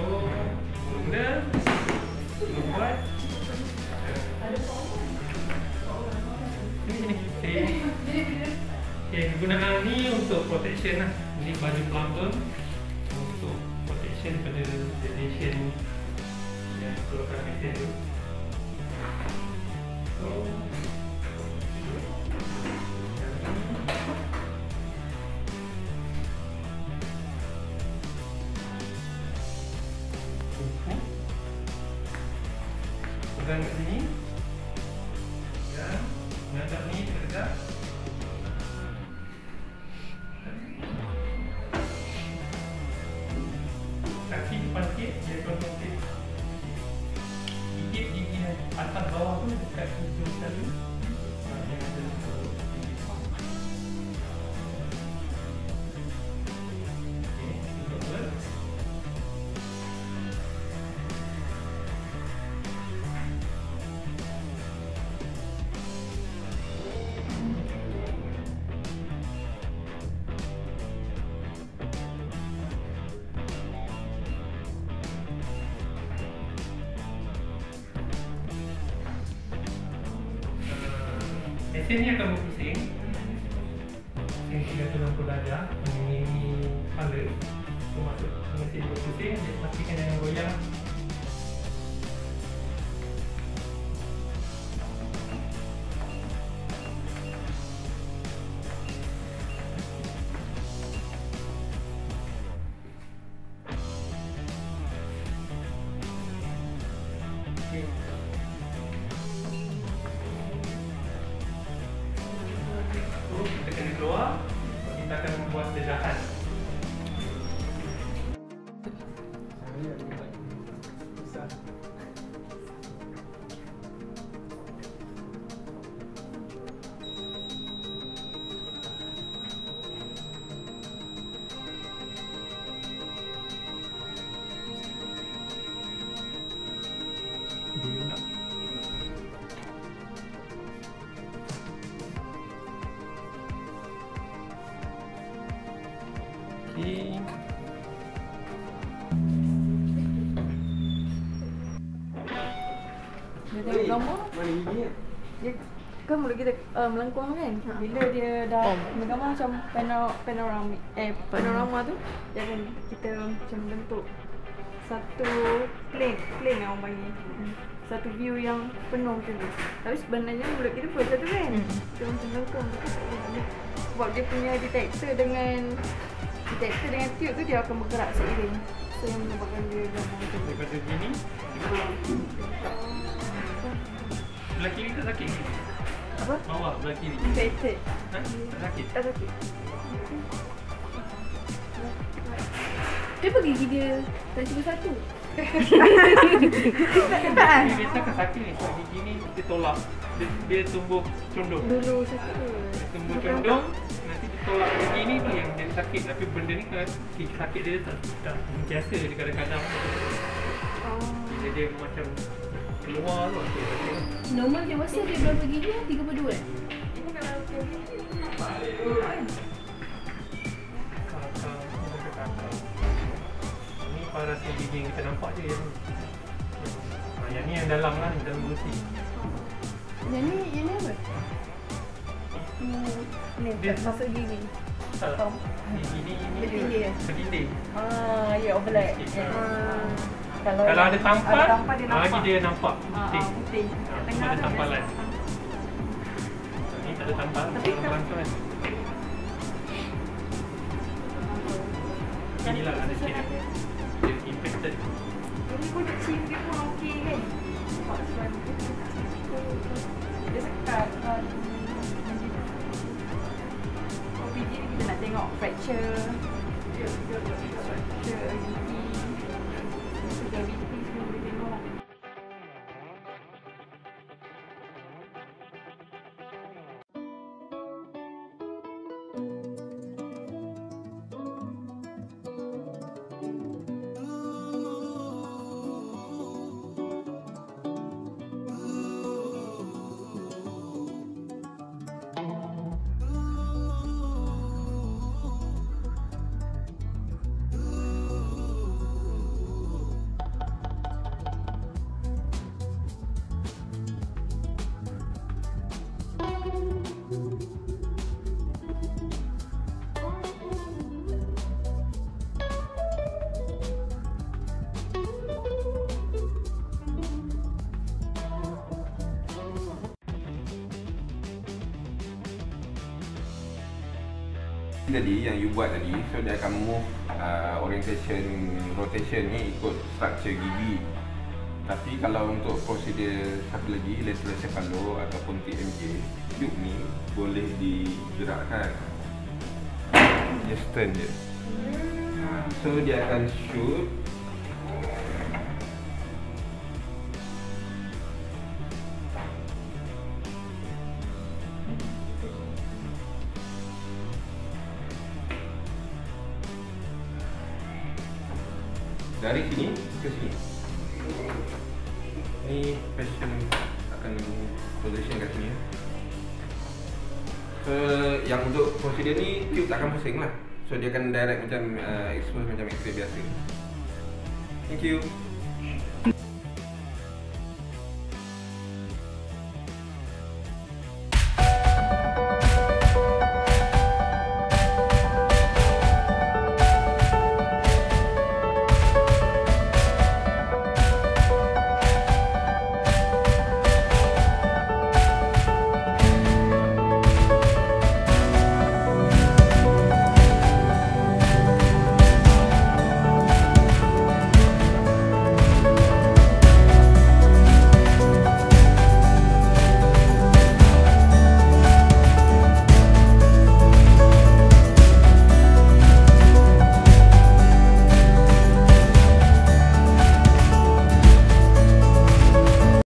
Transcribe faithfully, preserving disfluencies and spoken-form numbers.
So, mula buat ni ni. Okay, kegunaan ni untuk protection lah. Ini baju plumber untuk protection pada radiation yang keluarkan mesin tu. So, pegang kat sini. Dan mengadap ni tegak. Kaki depan sikit, dia kontrol sikit. Gigit gigi atas bawah tu dekat hidung tadi. Yang ada okey, tutup je. Mesin ni akan berpusing. Mesin tiga ratus enam puluh darjah mengelilingi kepala. So masuk mesin berpusing, dia pastikan jangan goyang. Okay. Kita kena keluar, kita akan membuat dedahan. Dia nak okay. Dia tengok gambar. Mana gigi kan? Dia kan mulut kita uh, melengkung kan. Bila dia dah oh. gambar macam panor panoramik eh panorama tu, dia akan kita macam bentuk satu plane, plane yang orang panggil. Hmm. Satu view yang penuh macam tu. Tapi sebenarnya mulut kita pun satu kan. Hmm. Dia macam melengkung. Sebab dia punya detektor dengan detektor dengan tube tu dia akan bergerak seiring. So yang menyebabkan dia gambar macam tu. Daripada gini, sebelah kiri tak sakit ke? Apa? Bawah sebelah kiri. Infected. Ha? Tak sakit? Tak sakit. Dia pergi gigi dia tak cuba satu. Tak. Dia biasa kan sakit ni, sebab gigi ni dia tolak. Dia, dia tumbuh condong. Dulu sakit tu. Dia tumbuh condong, nanti dia tolak gigi ni tu yang jadi sakit. Tapi benda ni kan sakit dia tak, tak biasa dia kadang-kadang. Oh. Bila dia macam keluar tu okay, okay. Normal dewasa dia berapa gigi? tiga puluh dua eh? Ini kalau dia gigi ni paras gigi yang kita nampak je yang, ha, yang ni yang dalam lah, yang dalam gusi. Yang ni, yang ni apa? Hmm, ni Dia masuk gigi. tak, Faham? gigi ni ni Berdinding eh? berdinding. Ah, ya overlap. Sikit. Ah. Kalau ada tampal, ada tampal dia nampak. lagi dia nampak Ah, putih. ah, putih. Ha, Kat cuma tengah ada tu tampalan. biasa. Ni tak ada tampal, Tapi dalam kalau- rangka kan. Inilah ada sikit dia. Dia infected. Ini pun kecil dia pun okey kan? Nampak sebab dia kecil. Dia sekat kan. O P D ni kita nak tengok fracture. Fracture gigi. Cavity semua boleh tengok. tadi yang you buat tadi, so dia akan move uh, orientation, rotation ni ikut structure gigi. Tapi kalau untuk prosedur satu lagi, lateral cephalo ataupun T M J, tube ni boleh digerakkan. Just turn je. Ha, so dia akan shoot. Dari sini ke sini. Ni patient akan position kat sini. So yang untuk prosedur ni tube tak akan pusing lah. So dia akan direct macam uh, expose macam X-ray biasa. Thank you.